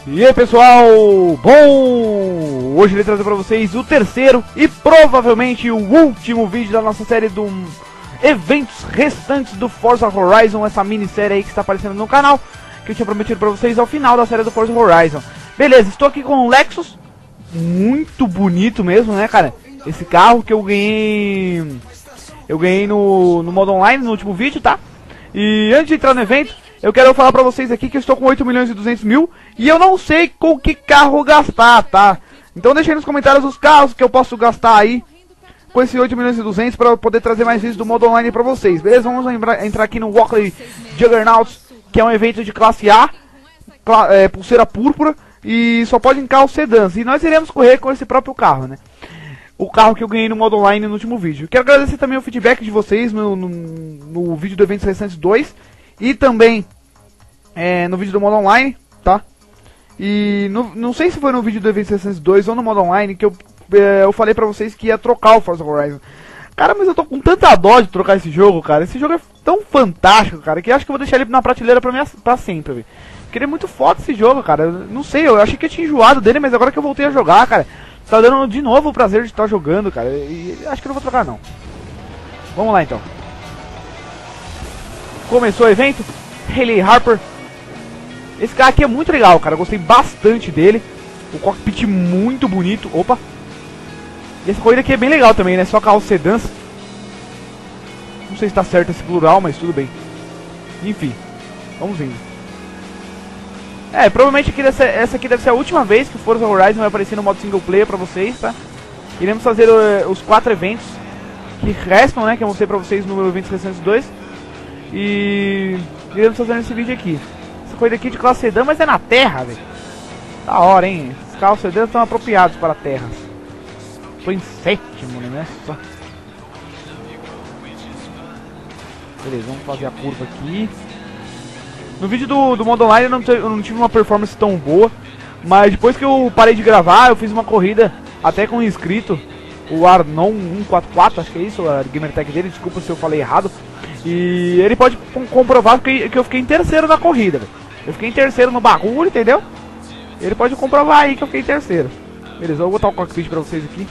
E aí pessoal, bom, hoje eu vou trazer para vocês o terceiro e provavelmente o último vídeo da nossa série de eventos restantes do Forza Horizon, essa minissérie aí que está aparecendo no canal, que eu tinha prometido para vocês ao final da série do Forza Horizon. Beleza, estou aqui com o Lexus, muito bonito mesmo, né cara, esse carro que eu ganhei no modo online no último vídeo, tá? E antes de entrar no evento, eu quero falar pra vocês aqui que eu estou com 8.200.000 e eu não sei com que carro gastar, tá? Então deixa aí nos comentários os carros que eu posso gastar aí com esse 8.200.000 para eu poder trazer mais vídeos do modo online pra vocês, beleza? Vamos entrar aqui no Oakley Juggernauts, que é um evento de classe A, pulseira púrpura, e só pode em carros sedãs. E nós iremos correr com esse próprio carro, né? O carro que eu ganhei no modo online no último vídeo. Quero agradecer também o feedback de vocês no vídeo do Eventos Restantes 2 e também no vídeo do modo online, tá? E não sei se foi no vídeo do Eventos Restantes 2 ou no modo online que eu falei pra vocês que ia trocar o Forza Horizon. Cara, mas eu tô com tanta dó de trocar esse jogo, cara. Esse jogo é tão fantástico, cara, que eu acho que eu vou deixar ele na prateleira pra sempre, velho. Porque ele é muito foda esse jogo, cara. Eu não sei, eu achei que eu tinha enjoado dele, mas agora que eu voltei a jogar, cara, tá dando de novo o prazer de estar jogando, cara. E acho que eu não vou trocar, não. Vamos lá, então. Começou o evento. Hayley Harper. Esse cara aqui é muito legal, cara. Eu gostei bastante dele. O cockpit muito bonito. Opa. E essa corrida aqui é bem legal também, né? Só carros sedãs. Não sei se tá certo esse plural, mas tudo bem. Enfim. Vamos indo. Provavelmente aqui essa aqui deve ser a última vez que o Forza Horizon vai aparecer no modo single player pra vocês, tá? Iremos fazer os 4 eventos que restam, né? Que eu mostrei pra vocês no Eventos Restantes 2. E iremos fazer nesse vídeo aqui. Essa corrida aqui de classe sedã, mas é na terra, velho. Da hora, hein? Os carros sedãs estão apropriados para terras. Tô em 7º, né? Só. Beleza, vamos fazer a curva aqui. No vídeo do modo online eu não tive uma performance tão boa, mas depois que eu parei de gravar, eu fiz uma corrida até com um inscrito, o Arnon144, acho que é isso, a gamertag dele, desculpa se eu falei errado. E ele pode comprovar que eu fiquei em terceiro na corrida, véio. Eu fiquei em terceiro no bagulho, entendeu? Ele pode comprovar aí que eu fiquei em terceiro. Beleza, eu vou botar o cockpit pra vocês aqui.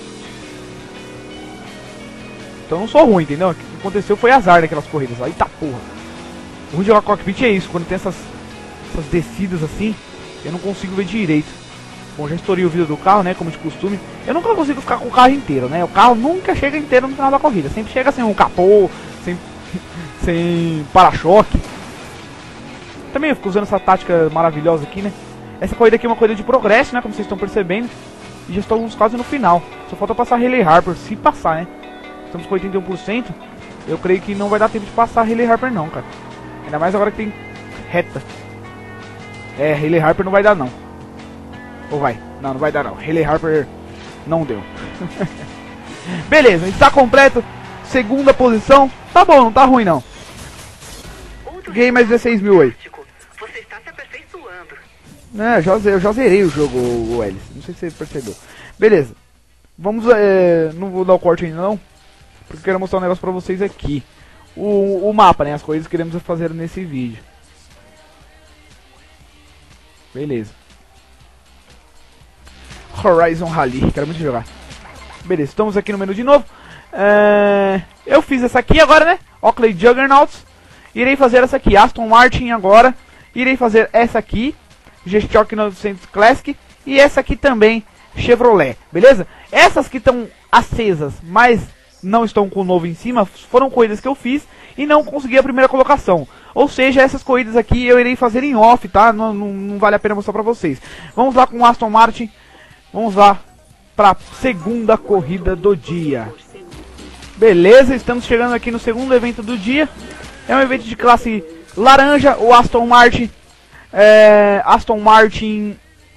Então eu não sou ruim, entendeu? O que aconteceu foi azar naquelas corridas. Eita porra. O ruim de jogar cockpit é isso, quando tem essas descidas assim, eu não consigo ver direito. Bom, já estourei o vidro do carro, né, como de costume. Eu nunca consigo ficar com o carro inteiro, né? O carro nunca chega inteiro no final da corrida. Sempre chega sem um capô, sem para-choque. Também eu fico usando essa tática maravilhosa aqui, né? Essa corrida aqui é uma corrida de progresso, né, como vocês estão percebendo. E já estamos quase no final. Só falta passar a Hayley Harper, se passar, né? Estamos com 81%. Eu creio que não vai dar tempo de passar a Hayley Harper não, cara. Ainda mais agora que tem reta. Hayley Harper não vai dar não. Ou vai? Não, não vai dar não. Hayley Harper não deu. Beleza, está completo. Segunda posição. Tá bom, não tá ruim não. Ganhei mais 16.000 aí. Você está se aperfeiçoando. Eu já zerei o jogo, o Ellis. Não sei se você percebeu. Beleza. Vamos, não vou dar o corte ainda não, porque eu quero mostrar um negócio pra vocês aqui. O mapa, né? As coisas que queremos fazer nesse vídeo. Beleza. Horizon Rally. Quero muito jogar. Beleza, estamos aqui no menu de novo. Eu fiz essa aqui agora, né? Oakley Juggernauts. Irei fazer essa aqui, Aston Martin agora. Irei fazer essa aqui, G-Shock 900 Classic. E essa aqui também, Chevrolet. Beleza? Essas que estão acesas, mas não estão com o novo em cima, foram corridas que eu fiz e não consegui a primeira colocação. Ou seja, essas corridas aqui eu irei fazer em off, tá? Não vale a pena mostrar pra vocês. Vamos lá com o Aston Martin. Vamos lá pra segunda corrida do dia. Beleza, estamos chegando aqui no segundo evento do dia. É um evento de classe laranja, o Aston Martin. Aston Martin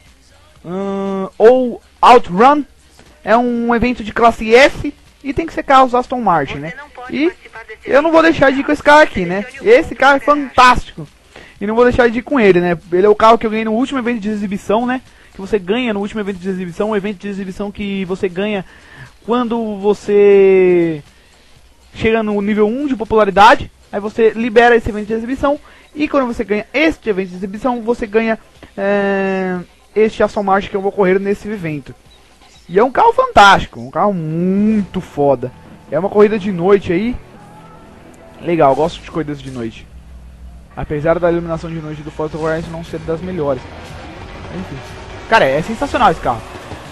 ou Outrun. É um evento de classe F. E tem que ser carros Aston Martin, né? E eu não vou deixar de ir com esse carro aqui, né? Esse carro é fantástico. E não vou deixar de ir com ele, né? Ele é o carro que eu ganhei no último evento de exibição, né? Que você ganha no último evento de exibição. Um evento de exibição que você ganha quando você chega no nível 1 de popularidade. Aí você libera esse evento de exibição. E quando você ganha este evento de exibição, você ganha este Aston Martin que eu vou correr nesse evento. E é um carro fantástico, um carro muito foda. É uma corrida de noite aí. Legal, gosto de corridas de noite. Apesar da iluminação de noite do Forza Horizon não ser das melhores. Enfim. Cara, é sensacional esse carro.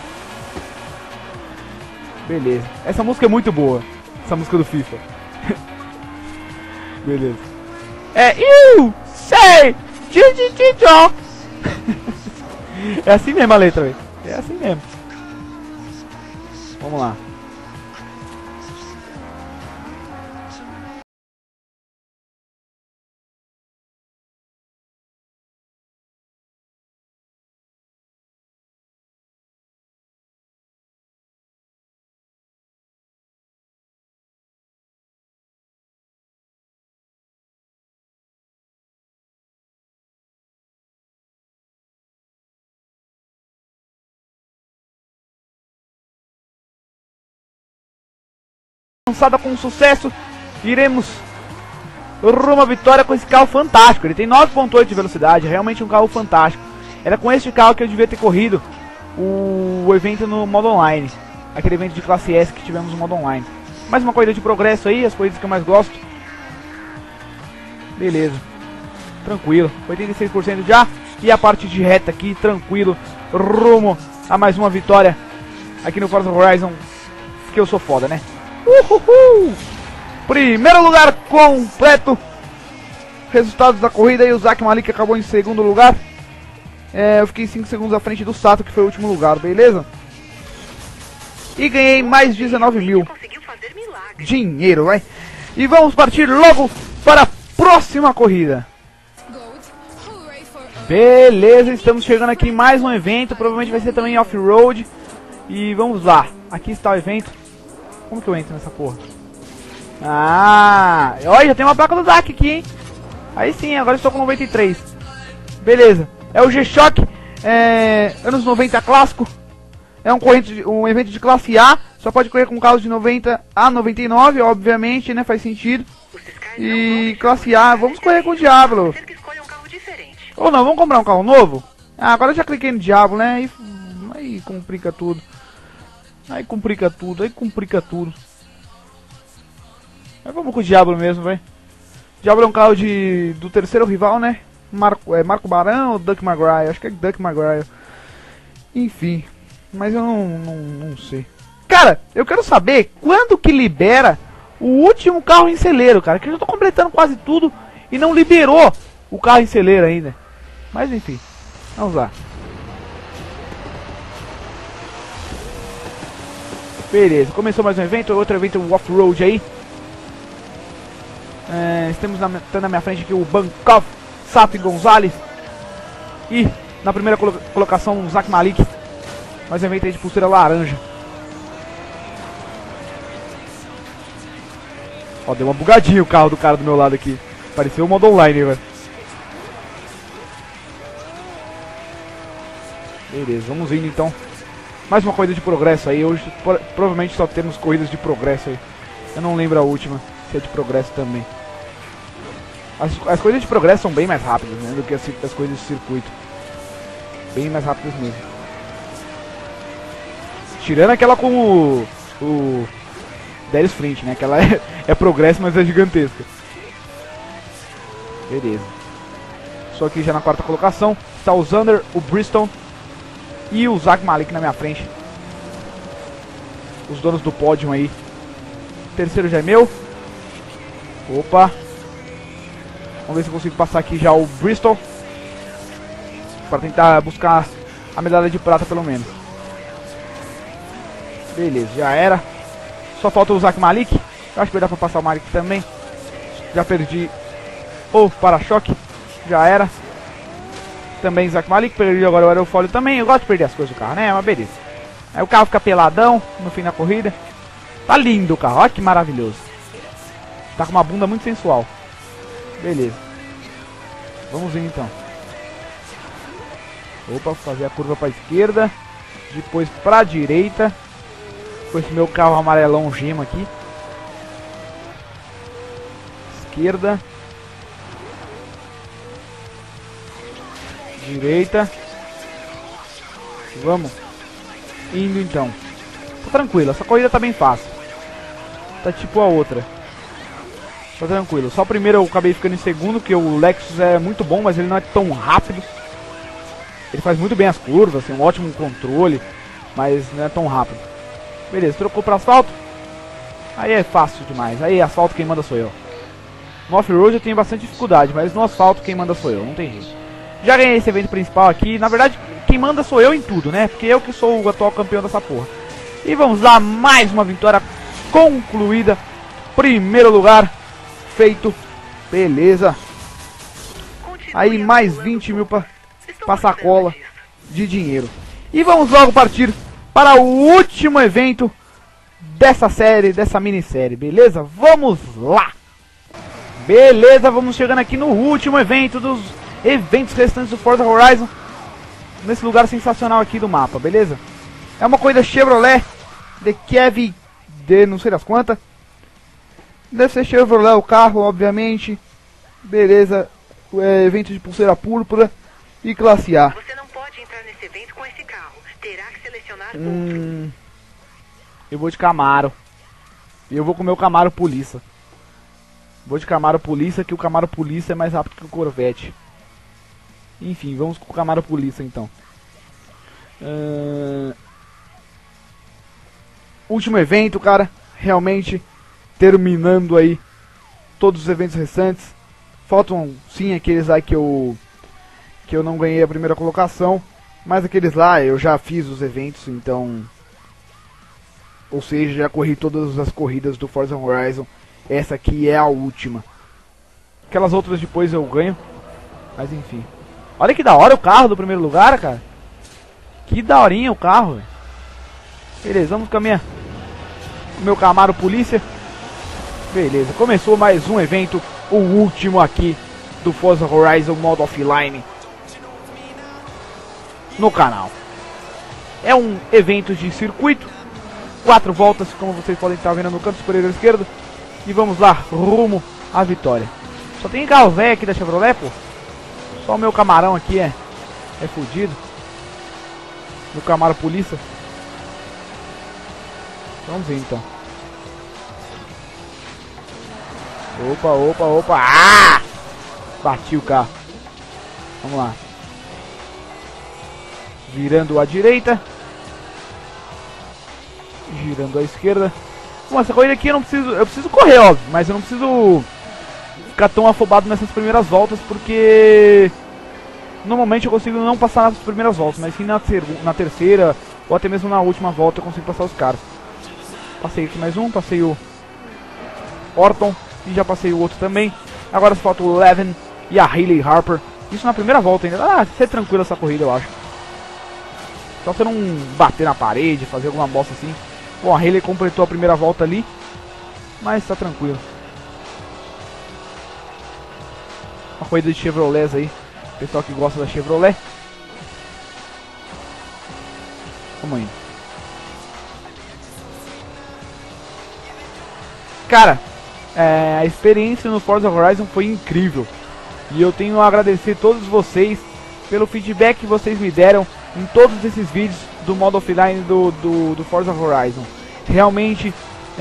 Beleza. Essa música é muito boa. Essa música do FIFA. Beleza. You say é assim mesmo a letra, velho. É assim mesmo. Vamos lá. Lançada com sucesso, iremos rumo à vitória com esse carro fantástico. Ele tem 9.8 de velocidade, realmente um carro fantástico. Era com este carro que eu devia ter corrido o evento no modo online, aquele evento de classe S que tivemos no modo online. Mais uma corrida de progresso aí, as corridas que eu mais gosto. Beleza, tranquilo, 86% já. E a parte de reta aqui, tranquilo, rumo a mais uma vitória aqui no Forza Horizon, que eu sou foda, né? Uhul! Primeiro lugar completo. Resultados da corrida e o Zack Malik acabou em segundo lugar. Eu fiquei 5 segundos à frente do Sato, que foi o último lugar, beleza? E ganhei mais 19 mil. Dinheiro, vai. E vamos partir logo para a próxima corrida. Beleza, estamos chegando aqui em mais um evento. Provavelmente vai ser também off-road. E vamos lá, aqui está o evento. Como que eu entro nessa porra? Ah, olha, já tem uma placa do Zack aqui, hein? Aí sim, agora estou com 93. Beleza, é o G-Shock, anos 90 clássico. É um evento de classe A. Só pode correr com carros de 90 a 99, obviamente, né? Faz sentido. E classe A, vamos correr com o Diablo. Ou não, vamos comprar um carro novo? Ah, agora eu já cliquei no Diablo, né? Aí complica tudo. Aí complica tudo. Mas vamos com o Diablo mesmo, velho. Diablo é um carro do terceiro rival, né? Marco Barão ou Duck Maguire? Acho que é Duck Maguire. Enfim, mas eu não sei. Cara, eu quero saber quando que libera o último carro em celeiro, cara. Que eu já tô completando quase tudo e não liberou o carro em celeiro ainda. Mas enfim, vamos lá. Beleza, começou mais um evento, outro evento off-road aí. Estamos na minha frente aqui o Bankov, Sato e Gonzalez. E na primeira colocação o Zack Malik. Mais um evento aí de pulseira laranja. Ó, deu uma bugadinha o carro do cara do meu lado aqui. Pareceu o modo online, velho. Beleza, vamos indo então. Mais uma corrida de progresso aí. Hoje provavelmente só temos corridas de progresso aí. Eu não lembro a última, se é de progresso também. As corridas de progresso são bem mais rápidas, né, do que as corridas de circuito. Bem mais rápidas mesmo. Tirando aquela com o Darius Flint, né? Aquela é progresso, mas é gigantesca. Beleza. Só aqui já na quarta colocação. Está o Zander, o Bristol e o Zack Malik na minha frente. Os donos do pódio aí. O terceiro já é meu. Opa. Vamos ver se eu consigo passar aqui já o Bristol. Para tentar buscar a medalha de prata pelo menos. Beleza, já era. Só falta o Zack Malik. Eu acho que vai dar pra passar o Malik também. Já perdi o para-choque. Já era. Também Zack Malik, perdi agora o aerofólio também. Eu gosto de perder as coisas do carro, né? Mas beleza. Aí o carro fica peladão no fim da corrida. Tá lindo o carro, olha que maravilhoso. Tá com uma bunda muito sensual. Beleza. Vamos ver então. Opa, fazer a curva pra esquerda. Depois pra direita. Com esse meu carro amarelão gema aqui. Esquerda. Direita. Vamos. Indo então. Tá tranquilo, essa corrida tá bem fácil. Tá tipo a outra. Tá tranquilo. Só o primeiro eu acabei ficando em segundo, porque o Lexus é muito bom, mas ele não é tão rápido. Ele faz muito bem as curvas, tem um ótimo controle, mas não é tão rápido. Beleza, trocou para asfalto. Aí é fácil demais. Aí asfalto quem manda sou eu. No off-road eu tenho bastante dificuldade, mas no asfalto quem manda sou eu, não tem jeito. Já ganhei esse evento principal aqui. Na verdade, quem manda sou eu em tudo, né? Porque eu que sou o atual campeão dessa porra. E vamos lá, mais uma vitória concluída. Primeiro lugar feito. Beleza. Aí mais 20 mil pra sacola de dinheiro. E vamos logo partir para o último evento dessa série, dessa minissérie, beleza? Vamos lá! Beleza, vamos chegando aqui no último evento dos eventos restantes do Forza Horizon. Nesse lugar sensacional aqui do mapa, beleza? É uma corrida Chevrolet de Kevin de não sei das quantas. Deve ser Chevrolet o carro, obviamente. Beleza, evento de pulseira púrpura e classe A. Você não pode entrar nesse evento com esse carro. Terá que selecionar outro. Eu vou de Camaro. E eu vou com o meu Camaro Polícia. Vou de Camaro Polícia, que o Camaro Polícia é mais rápido que o Corvette. Enfim, vamos com o Camaro Polícia então. Último evento, cara. Realmente terminando aí todos os eventos restantes. Faltam sim aqueles lá que eu não ganhei a primeira colocação. Mas aqueles lá eu já fiz os eventos, então... Ou seja, já corri todas as corridas do Forza Horizon. Essa aqui é a última. Aquelas outras depois eu ganho. Mas enfim. Olha que da hora o carro do primeiro lugar, cara. Que daorinha o carro, véio. Beleza, vamos com o meu Camaro Polícia. Beleza, começou mais um evento. O último aqui do Forza Horizon modo offline no canal. É um evento de circuito. 4 voltas, como vocês podem estar vendo no canto superior esquerdo. E vamos lá, rumo à vitória. Só tem carro velho aqui da Chevrolet, pô. Só o meu Camarão aqui é fudido. Meu Camaro Polícia. Vamos ver então. Opa. Ah! Bati o carro. Vamos lá. Virando à direita. Girando à esquerda. Bom, essa corrida aqui eu preciso correr, óbvio, mas eu não preciso ficar tão afobado nessas primeiras voltas, porque normalmente eu consigo não passar nas primeiras voltas, mas sim na terceira ou até mesmo na última volta eu consigo passar os caras. Passei aqui mais um, passei o Orton e já passei o outro também. Agora só falta o Levin e a Hayley Harper. Isso na primeira volta ainda. Ah, ser tranquilo essa corrida, eu acho. Só você não bater na parede, fazer alguma bosta assim. Bom, a Hayley completou a primeira volta ali, mas tá tranquilo. Uma corrida de Chevrolets aí, pessoal que gosta da Chevrolet. Vamos indo. Cara, a experiência no Forza Horizon foi incrível. E eu tenho a agradecer a todos vocês pelo feedback que vocês me deram em todos esses vídeos do modo offline do Forza Horizon. Realmente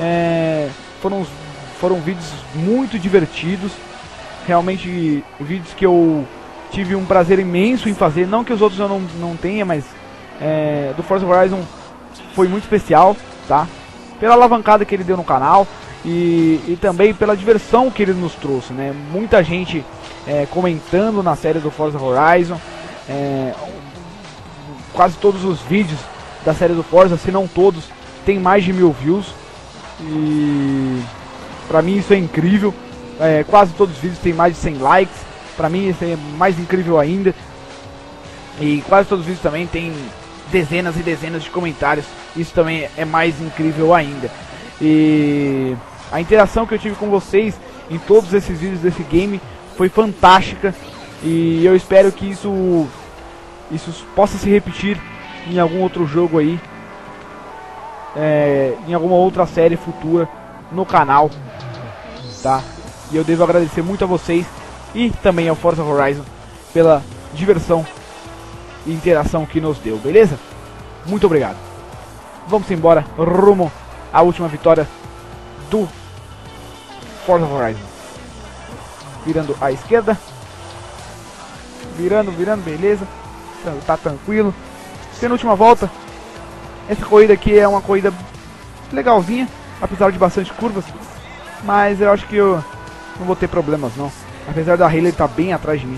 foram vídeos muito divertidos. Realmente vídeos que eu tive um prazer imenso em fazer. Não que os outros eu não tenha, mas do Forza Horizon foi muito especial, tá? Pela alavancada que ele deu no canal e também pela diversão que ele nos trouxe, né? Muita gente comentando na série do Forza Horizon. Quase todos os vídeos da série do Forza, se não todos, tem mais de 1000 views. E pra mim isso é incrível. Quase todos os vídeos tem mais de 100 likes. Pra mim isso é mais incrível ainda. E quase todos os vídeos também tem dezenas e dezenas de comentários. Isso também é mais incrível ainda. E a interação que eu tive com vocês em todos esses vídeos desse game foi fantástica. E eu espero que isso possa se repetir em algum outro jogo aí, em alguma outra série futura no canal, tá? E eu devo agradecer muito a vocês e também ao Forza Horizon pela diversão interação que nos deu, beleza? Muito obrigado. Vamos embora rumo à última vitória do Forza Horizon. Virando à esquerda. Virando, beleza. Tá tranquilo. Penúltima volta. Essa corrida aqui é uma corrida legalzinha, apesar de bastante curvas. Mas eu acho que eu não vou ter problemas não. Apesar da Hayley estar bem atrás de mim.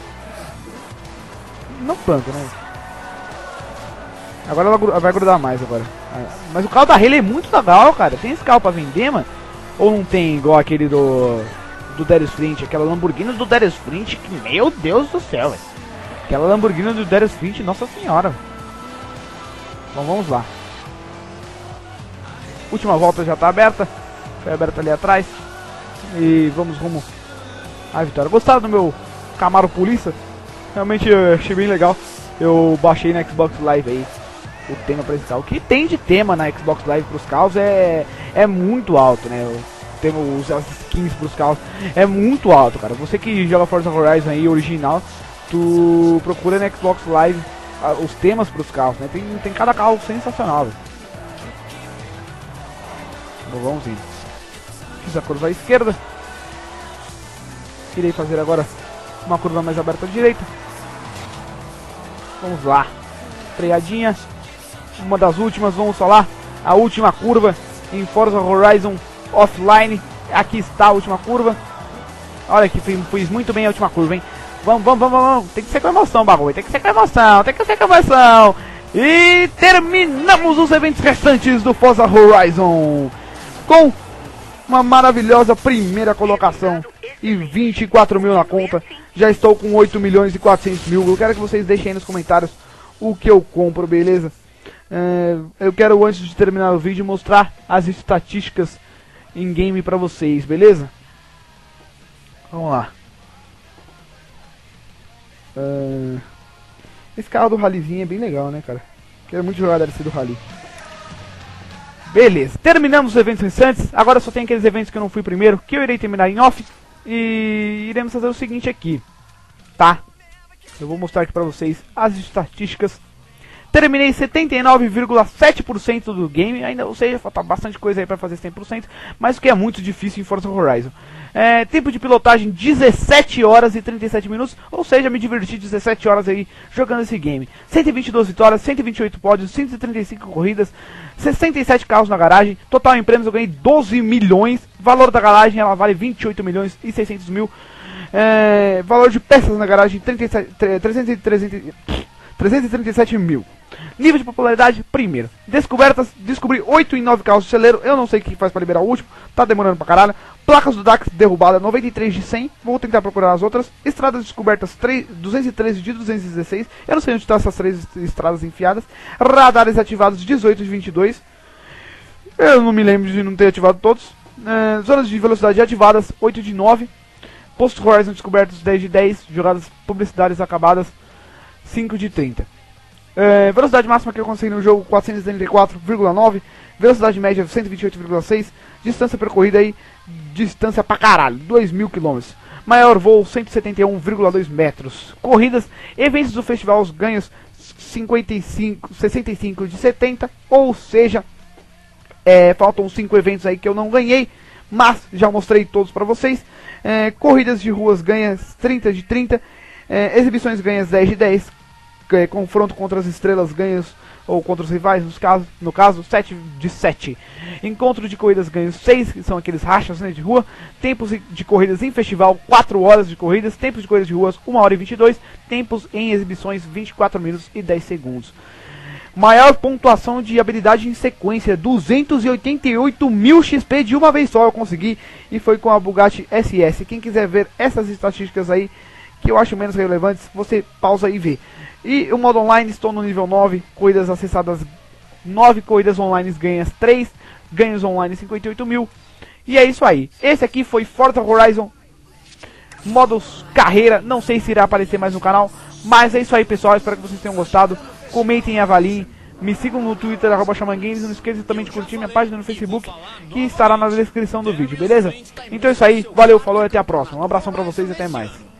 Não tanto, né? Agora ela vai grudar mais agora. Mas o carro da Hayley é muito legal, cara. Tem esse carro pra vender, mano? Ou não tem igual aquele do Darius Flint? Aquela Lamborghini do Darius Flint, que meu Deus do céu, velho. Aquela Lamborghini do Darius Flint, nossa senhora. Então vamos lá. Última volta já tá aberta. Foi aberta ali atrás. E vamos rumo à vitória. Gostaram do meu Camaro Polícia? Realmente eu achei bem legal. Eu baixei na Xbox Live aí o tema para esse carro. O que tem de tema na Xbox Live para os carros é muito alto, né? As skins para os carros é muito alto, cara. Você que joga Forza Horizon aí original, tu procura na Xbox Live os temas para os carros, né? Tem cada carro sensacional, velho. Então vamos indo. Fiz a curva à esquerda. Irei fazer agora uma curva mais aberta à direita. Vamos lá. Freadinha. Uma das últimas, vamos falar. A última curva em Forza Horizon Offline. Aqui está a última curva. Olha que fiz muito bem a última curva, hein? Vamos. Tem que ser com emoção o bagulho. Tem que ser com emoção. E terminamos os eventos restantes do Forza Horizon com uma maravilhosa primeira colocação e 24 mil na conta. Já estou com 8 milhões e 400 mil. Eu quero que vocês deixem aí nos comentários o que eu compro, beleza? Eu quero, antes de terminar o vídeo, mostrar as estatísticas em game pra vocês, beleza? Vamos lá. Esse carro do rallyzinho é bem legal, né, cara? Quero muito jogar DLC do rally. Beleza, terminamos os eventos restantes. Agora só tem aqueles eventos que eu não fui primeiro, que eu irei terminar em off. E iremos fazer o seguinte aqui, tá? Eu vou mostrar aqui pra vocês as estatísticas. Terminei 79,7% do game, ainda, ou seja, falta bastante coisa aí pra fazer 100%, mas o que é muito difícil em Forza Horizon. Tempo de pilotagem 17 horas e 37 minutos, ou seja, me diverti 17 horas aí jogando esse game. 122 vitórias, 128 pódios, 135 corridas, 67 carros na garagem, total em prêmios eu ganhei 12 milhões, valor da garagem ela vale 28 milhões e 600 mil, valor de peças na garagem 337 mil. Nível de popularidade, primeiro. Descobertas, descobri 8 em 9 carros de celeiro. Eu não sei o que faz pra liberar o último. Tá demorando pra caralho. Placas do DAX derrubada, 93 de 100. Vou tentar procurar as outras. Estradas descobertas, 213 de 216. Eu não sei onde estão essas 3 estradas enfiadas. Radares ativados, 18 de 22. Eu não me lembro de não ter ativado todos. Zonas de velocidade ativadas, 8 de 9. Postos Horizon descobertos, 10 de 10. Jogadas publicidades acabadas, 5 de 30. Velocidade máxima que eu consegui no jogo, 434,9. Velocidade média, 128,6. Distância percorrida aí, distância pra caralho, 2.000 km. Maior voo, 171,2 metros. Corridas, eventos do festival, os ganhos 65 de 70. Ou seja, faltam 5 eventos aí que eu não ganhei, mas já mostrei todos pra vocês. Corridas de ruas, ganhas 30 de 30. Exibições, ganhas 10 de 10. Confronto contra as estrelas, ganhos ou contra os rivais, no caso 7 de 7. Encontro de corridas, ganhos 6, que são aqueles rachas, né, de rua. Tempos de corridas em festival, 4 horas de corridas. Tempos de corridas de ruas, 1 hora e 22. Tempos em exibições, 24 minutos e 10 segundos. Maior pontuação de habilidade em sequência, 288 mil XP de uma vez só eu consegui. E foi com a Bugatti SS. Quem quiser ver essas estatísticas aí, que eu acho menos relevantes, você pausa e vê. E o modo online, estou no nível 9, corridas acessadas 9, corridas online ganhas 3, ganhos online 58 mil. E é isso aí. Esse aqui foi Forza Horizon modos carreira, não sei se irá aparecer mais no canal, mas é isso aí, pessoal, espero que vocês tenham gostado. Comentem e avaliem, me sigam no Twitter, @xamangames, não esqueça também de curtir minha página no Facebook, que estará na descrição do vídeo, beleza? Então é isso aí, valeu, falou e até a próxima. Um abração pra vocês e até mais.